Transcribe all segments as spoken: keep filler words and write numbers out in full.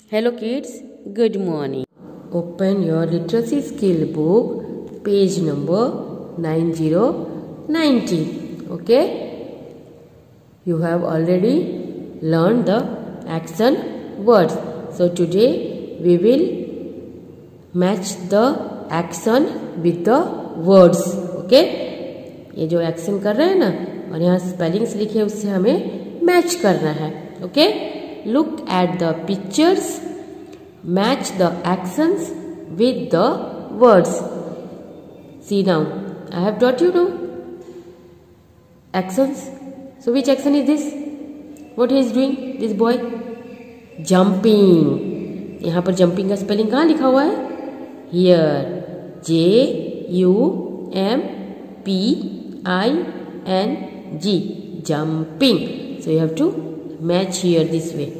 Hello kids, good morning. Open your literacy skill book, page number ninety ninety. Okay? You have already learned the action words. So today we will match the action with the words. Okay? ये जो action कर रहे हैं ना और यहाँ spellings लिखे उससे हमें मैच करना है. Okay? Look at the pictures, match the actions with the words. See now, I have taught you now actions. So which action is this? What he is doing? This boy jumping. यहाँ पर jumping का spelling कहाँ लिखा हुआ है? Here, J U M P I N G, jumping. So you have to match here this way.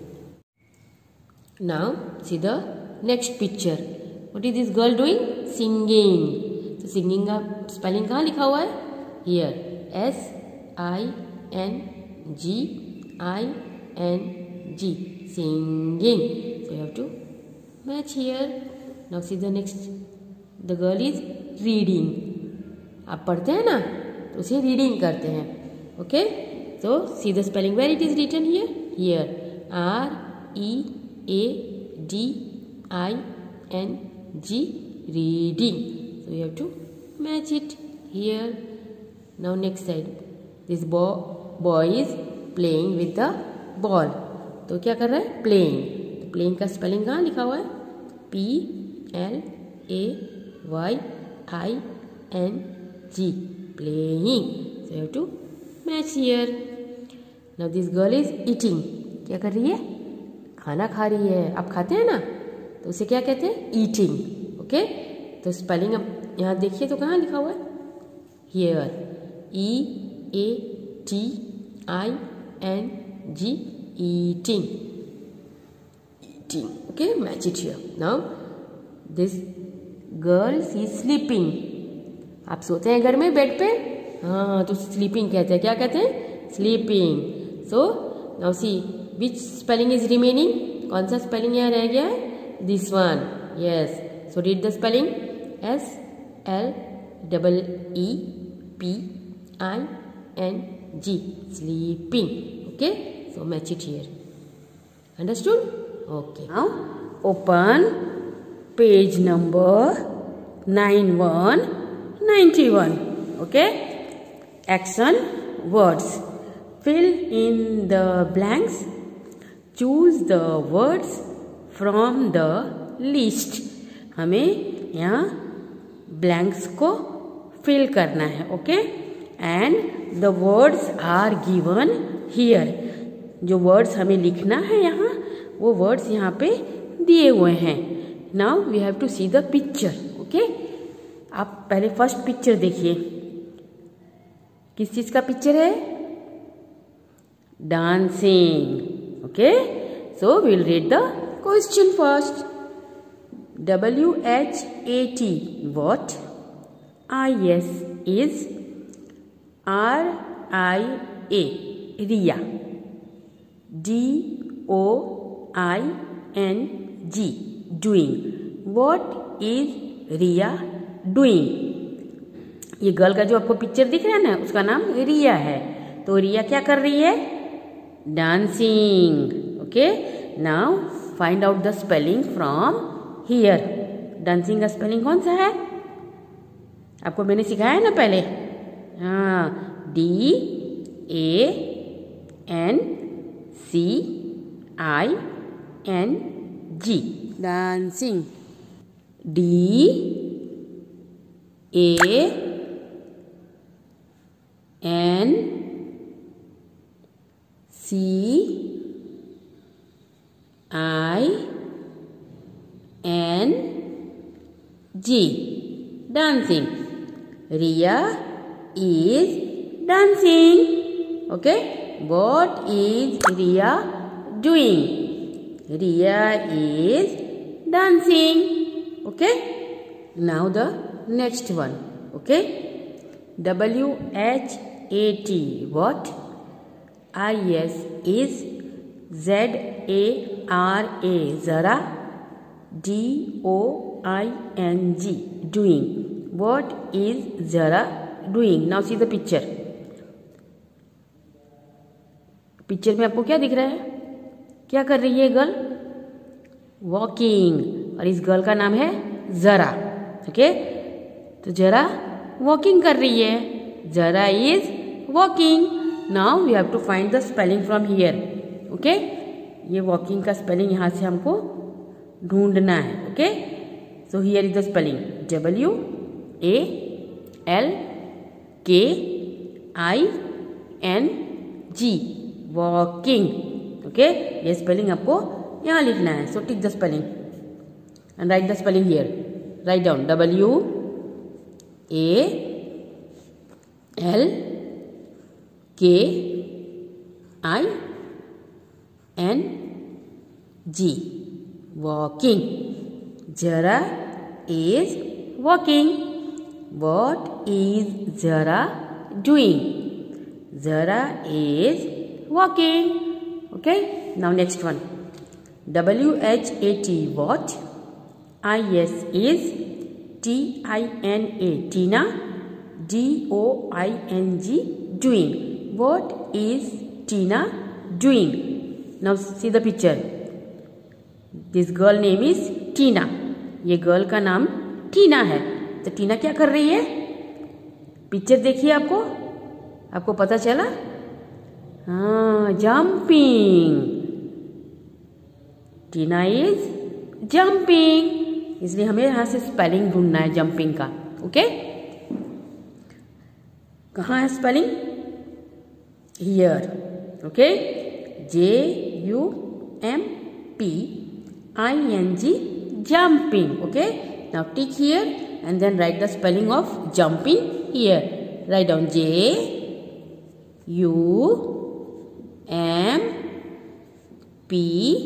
Now see the next picture. What is this girl doing? Singing. So singing का spelling कहाँ लिखा हुआ है? Here, S I N G I N G, singing. So you have to match here. Now see the next. The girl is reading. आप पढ़ते हैं ना तो उसे रीडिंग करते हैं. Okay? So see the spelling where it is written here. Here, R E A D I N G, reading. So you have to match it here. Now next side. This boy boy is playing with the ball. तो क्या कर रहा है? Playing. तो playing का spelling कहाँ लिखा हुआ है? P L A Y I N G, playing. So you have to match here. Now this girl is eating. क्या कर रही है? खाना खा रही है. आप खाते हैं ना तो उसे क्या कहते हैं? Eating. ओके? तो स्पेलिंग अब यहाँ देखिए तो कहाँ लिखा हुआ है? Here, E A T I N G, eating. Eating. Okay? Match it here. Now this girl is sleeping. आप सोते हैं घर में बेड पे? हाँ, तो स्लीपिंग कहते हैं. क्या कहते हैं? Sleeping. So now see which spelling is remaining. कौन सा स्पेलिंग यहाँ रह गया है? This one. Yes. So read the spelling. S L double E P I N G, sleeping. Okay? So match it here. Understood? Okay. Now open page number nine one ninety one. Okay? Action words. Fill in the blanks. Choose the words from the list. हमें यहाँ blanks को fill करना है. Okay? And the words are given here. जो words हमें लिखना है यहाँ वो words यहाँ पे दिए हुए हैं. Now we have to see the picture. Okay? आप पहले फर्स्ट पिक्चर देखिए. किस चीज का पिक्चर है? Dancing. Okay? So will read the question first. W H A T, what? I S is. R I A, Riya. D O I N G, doing. What is Riya doing? ये girl का जो आपको picture दिख रहा है ना उसका नाम रिया है. तो रिया क्या कर रही है? Dancing. Okay? Now find out the spelling from here. Dancing का स्पेलिंग कौन सा है? आपको मैंने सिखाया ना पहले. हाँ, D A N C I N G, dancing. D A N C I N G, dancing. Riya is dancing. Okay? What is Riya doing? Riya is dancing. Okay? Now the next one. Okay? W H A T, what? I S is. Z A R A, Zara. D O I N G, doing. What is Zara doing? Now see the picture. Picture में आपको क्या दिख रहा है? क्या कर रही है गर्ल? वॉकिंग. और इस गर्ल का नाम है जरा. ओके, तो जरा वॉकिंग कर रही है. Zara is walking. Now we have to find the spelling from here. Okay, ये वॉकिंग का स्पेलिंग यहाँ से हमको ढूंढना है. Okay, so here is the spelling. W A L K I N G, walking. Okay, ये स्पेलिंग आपको यहाँ लिखना है. So tick the spelling and write the spelling here. Write down. W A L K I N G, walking. Zara is walking. What is Zara doing? Zara is walking. Okay, now next one. W H A T, what? I S is T I N A, Tina. D O I N G, doing. What is Tina doing? Now see the picture. This girl name is Tina. ये girl का नाम टीना है. तो टीना क्या कर रही है? Picture देखिए, आपको आपको पता चला. हाँ, जंपिंग. Tina is jumping. इसलिए हमें यहां से स्पेलिंग ढूंढना है जंपिंग का. ओके, कहाँ है spelling? Here. Okay, J U M P I N G, jumping. Okay, now tick here and then write the spelling of jumping here. Write down J U M P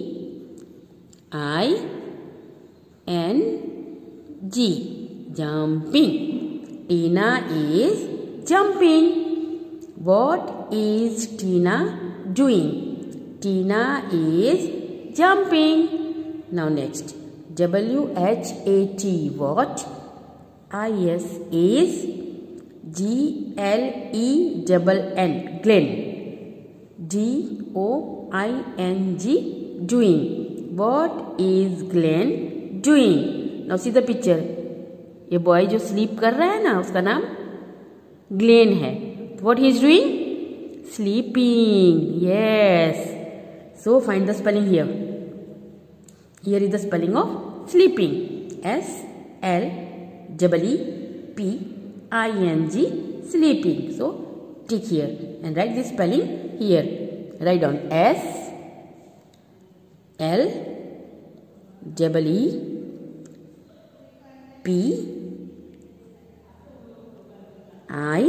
I N G, jumping. Tina is jumping. What is Tina doing? Tina is jumping. Now next, W H A T, what? I S is G L E N N, Glen. D O I N G, doing. What is Glen doing? Now see the picture. ये boy जो sleep कर रहा है ना, उसका नाम Glenn है. What he is doing? Sleeping. Yes. So find the spelling here. Here is the spelling of sleeping. S L E E P I N G, sleeping. So tick here and write this spelling here. Write down S L E E P I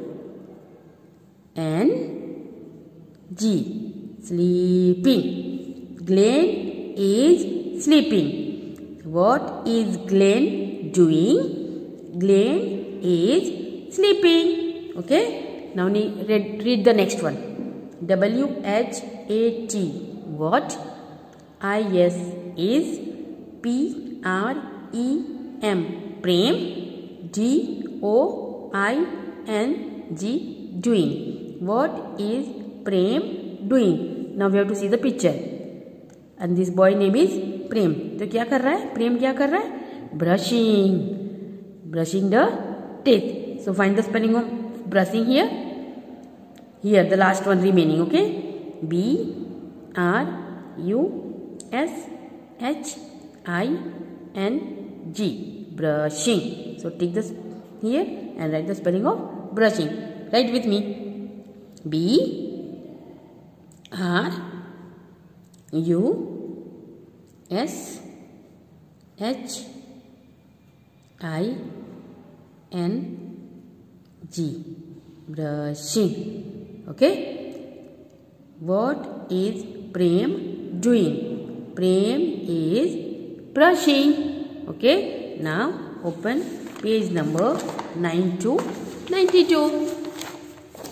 N G, sleeping. Glen is sleeping. What is Glen doing? Glen is sleeping. Okay, now read, read the next one. W H A T, what? I S is P R E M, Prem. D O I N G, doing. What is Prem doing? Now we have to see the picture. And this boy name is प्रेम. तो क्या कर रहा है? प्रेम क्या कर रहा है? Brushing. Brushing the teeth. So find the spelling of brushing here. Here the last one remaining. Okay, B R U S H I N G, brushing. So tick the here and write the spelling of brushing. Write with me. B R U S H I N G, brushing. Okay, what is Prem doing? Prem is brushing. Okay, now open page number nine to ninety-two.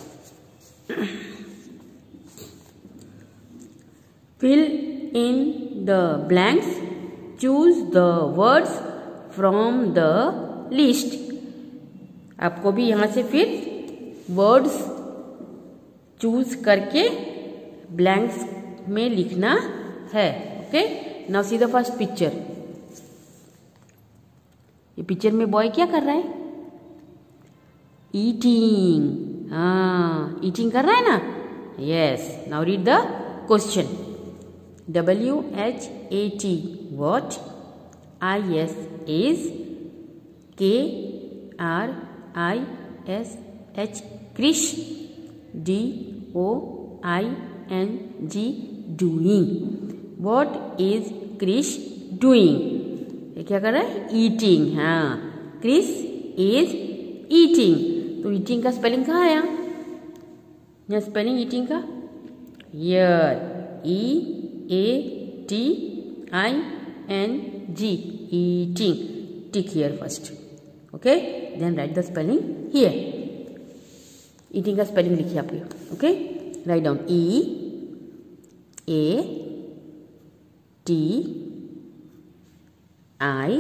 Fill in the blanks. Choose the words from the list. आपको भी यहाँ से फिर words choose करके blanks में लिखना है. Okay, now see the first picture. ये पिक्चर में बॉय क्या कर रहा है? ईटिंग. हाँ, ईटिंग कर रहा है ना. Yes. Now read the question. W H A T what? I S is. K R I S H Krish. D O I N G doing. What is Krish doing? ये क्या कर रहा है? Eating. हाँ, Krish is eating. तो eating का spelling कहाँ आया? यहाँ स्पेलिंग eating का here. E A T I N G. Eating. Tick here first. Okay. Then write the spelling here. Eating का spelling लिखिए आप. Okay. Write down E A T I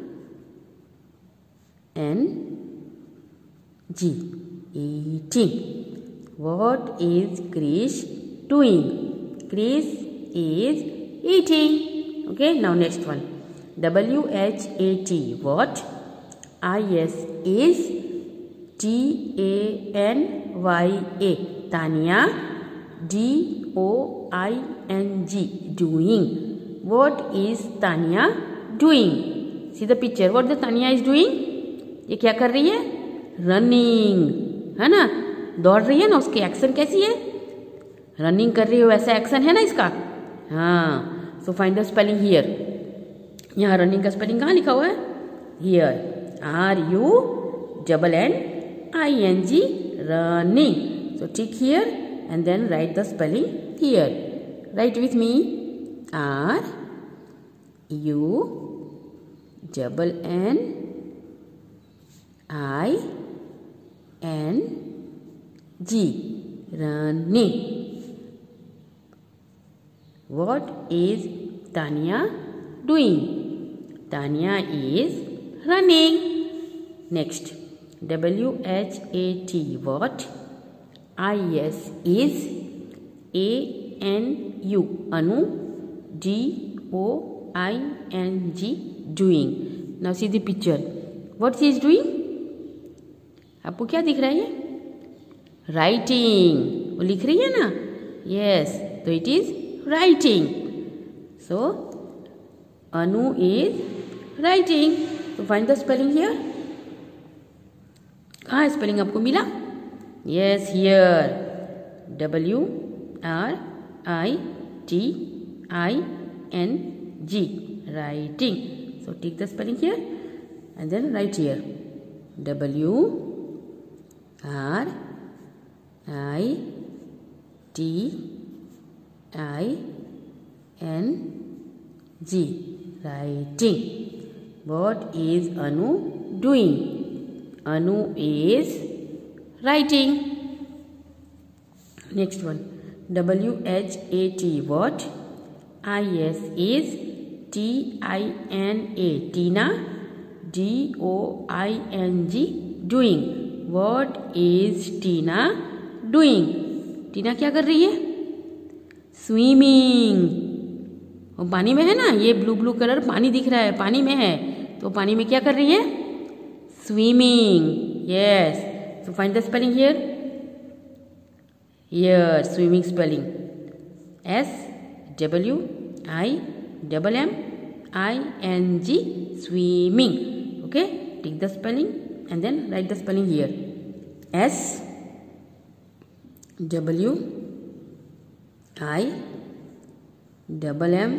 N G. Eating. What is Krish doing? Krish is eating. Okay, now next one. W H A T what? I S is. T A N Y A Tanya. D O I N G doing. What is Tanya doing? See the picture. What the Tanya is doing? ये क्या कर रही है? Running. है ना, दौड़ रही है ना. उसकी एक्शन कैसी है? रनिंग कर रही है, वैसा एक्शन है ना इसका. हाँ, so find the spelling here. यहाँ रनिंग का स्पेलिंग कहाँ लिखा हुआ है? Here. R U double N I N G. Running. So tick here and then write the spelling here. Write with me. R U double N I N G. Running. What is Tanya doing? Tanya is running. Next. W H A T what? I S is. A N U Anu. D O I N G doing. Now see the picture. What she is doing? आपको क्या दिख रहा है? Writing. वो लिख रही है ना. Yes. तो it is writing. So Anu is writing. So find the spelling here. कहाँ स्पेलिंग आपको मिला? Yes, here. W R I T I N G. Writing. So take the spelling here and then write here. W R I T I N G. Writing. What is Anu doing? Anu is writing. Next one. W H A T what? I S is. T I N A Tina. D O I N G doing. What is Tina doing? टीना क्या कर रही है? Swimming. और पानी में है ना, ये ब्लू ब्लू कलर पानी दिख रहा है, पानी में है. तो पानी में क्या कर रही है? Swimming. Yes. So find the spelling here. Here swimming spelling. S W I double M I N G. Swimming. Okay, take the spelling and then write the spelling here. S W I double M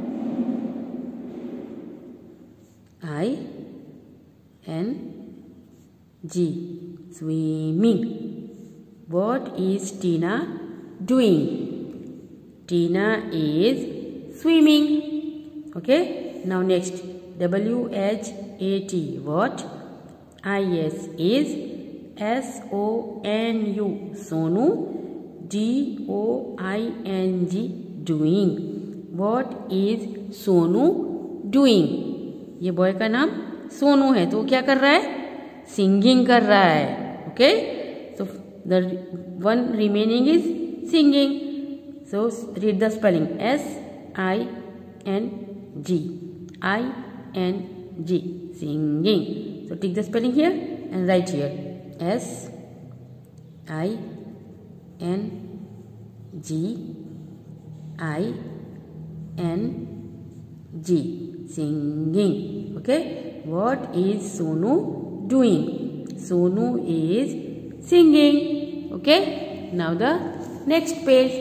I N G. Swimming. What is Tina doing? Tina is swimming. Okay. Now next. W H A T. What? I S is. S O N U Sonu. D O I N G doing. What is Sonu doing? ये boy का नाम सोनू है, तो वो क्या कर रहा है? सिंगिंग कर रहा है। Okay, so the one remaining is singing. So read the spelling, S I N G, I N G, singing. So take the spelling here and write here, S I N G I N G, singing. Okay, what is Sonu doing? Sonu is singing. Okay, now the next page.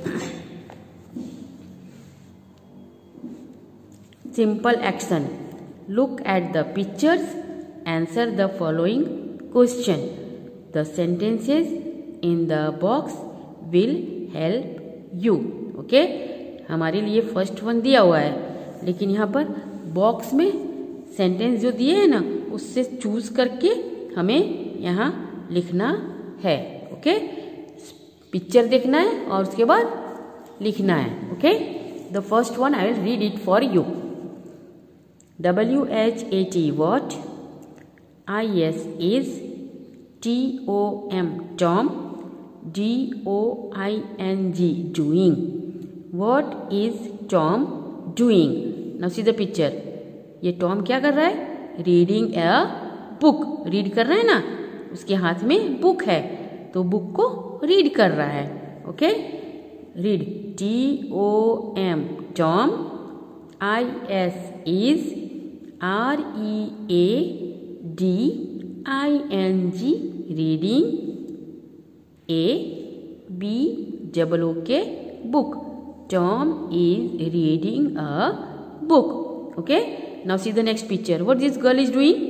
Simple action. Look at the pictures. Answer the following question. The sentences in the box will help you. Okay, हमारे लिए first one दिया हुआ है, लेकिन यहाँ पर box में sentence जो दिए हैं ना, उससे चूज करके हमें यहाँ लिखना है. ओके, पिक्चर देखना है और उसके बाद लिखना है. Okay, the first one I will read it for you. W H A T, what? I S is, T O M, Tom, D O I N G, doing. What is Tom doing? Now see the picture. ये Tom क्या कर रहा है? Reading a book. Read कर रहा है ना, उसके हाथ में बुक है, तो बुक को रीड कर रहा है. Okay, read, T O M, Tom, I S is, R E A D I N G, reading. A B double O K, book. Tom is reading a book. Okay, now see the next picture. What this girl is doing?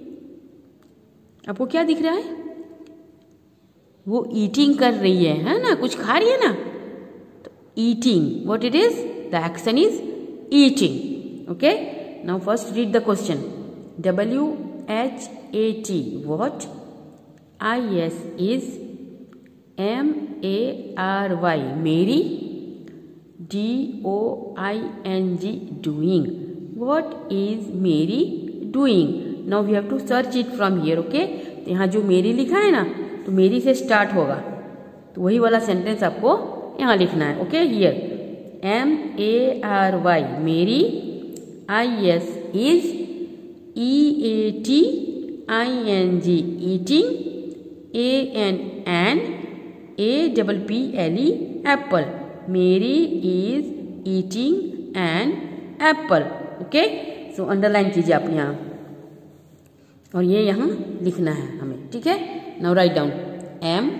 आपको क्या दिख रहा है? वो eating कर रही है, है ना, कुछ खा रही है ना, तो eating. What it is? The action is eating. Okay, now first read the question. W H A T, what? I S is, M A R Y, Mary, D O I N G, doing. What is Mary doing? Now we have to search it from here. Okay, तो यहाँ जो मेरी लिखा है ना, तो मेरी से स्टार्ट होगा, तो वही वाला सेंटेंस आपको यहाँ लिखना है. Okay, here M A R Y, मेरी, I S is, E A T I N G, eating, A N N A P P L E, apple. Mary is eating an apple. Okay, so underline कीजिए आप यहाँ, और ये यहाँ लिखना है हमें. ठीक है, now write down, M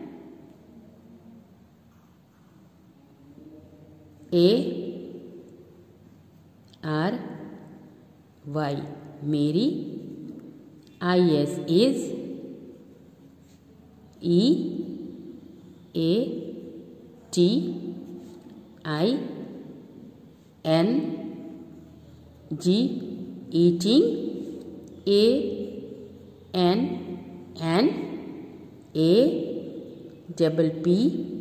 A R Y, मेरी, I S is, E A T I N G, eating, A N N A P P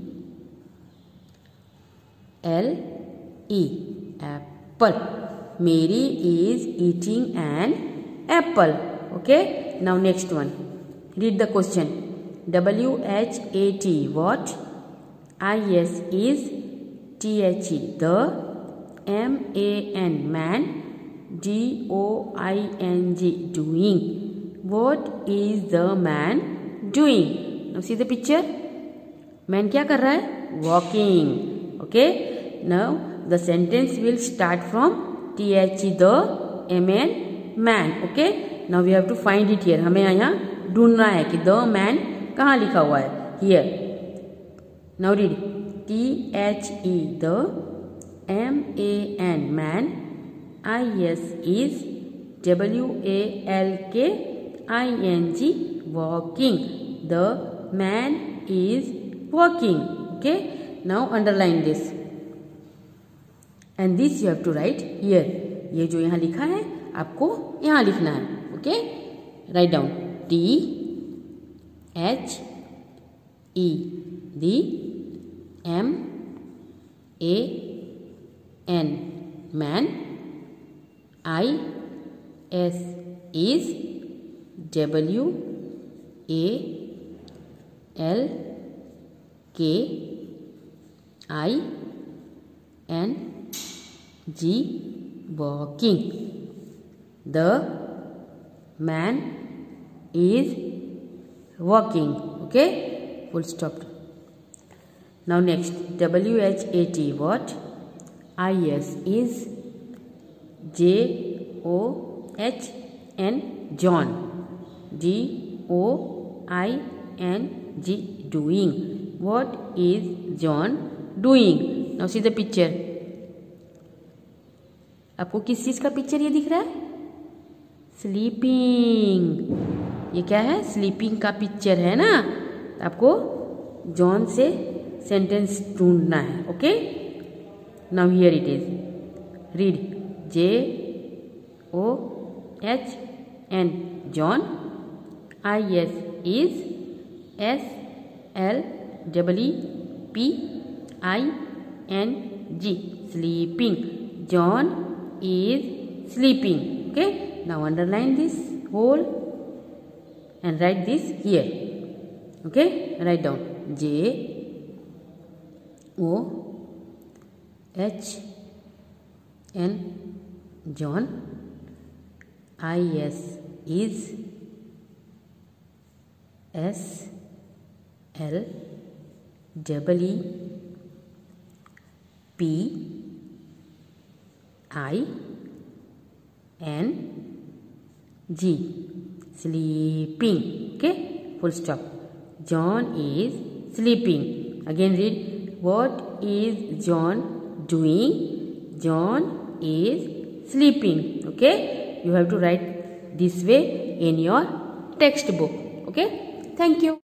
L E, apple. Mary is eating an apple. Okay, now next one. Read the question. W H A T, what? I S is, T H E, the, M A N, man, D O I N G, doing. What is the man doing? Now see the picture. Man क्या कर रहा है? Walking. Okay, now the sentence will start from T H E, the, M A N, man. Okay, now we have to find it here. हमें यहाँ ढूंढना है कि the man कहाँ लिखा हुआ है. Here. Now read, T H E, the, M A N, man, I S is, W A L K I N G, walking. The man is walking. Okay, now underline this. And this you have to write here. ये जो यहाँ लिखा है आपको यहाँ लिखना है. Okay, write down, T H E, the, M A N, man. I, S is W, A, L, K, I, N, G, walking. The man is walking. Okay, full stop. Now next, W H A T, what? I S is J O H N, John. D O I N G, doing. What is John doing? Now see the picture. आपको किस चीज का picture ये दिख रहा है? Sleeping. ये क्या है? स्लीपिंग का पिक्चर है ना. आपको जॉन से सेंटेंस ढूंढना है. Okay, now here it is. Read. J O H N, John. I S is S L W P I N G, sleeping. John is sleeping. Okay, now underline this whole and write this here. Okay, write down J O H N, John. I S is S L W P I N G, sleeping. Okay, full stop. John is sleeping. Again read. What is John doing? John is sleeping. Okay, you have to write this way in your textbook. Okay, thank you.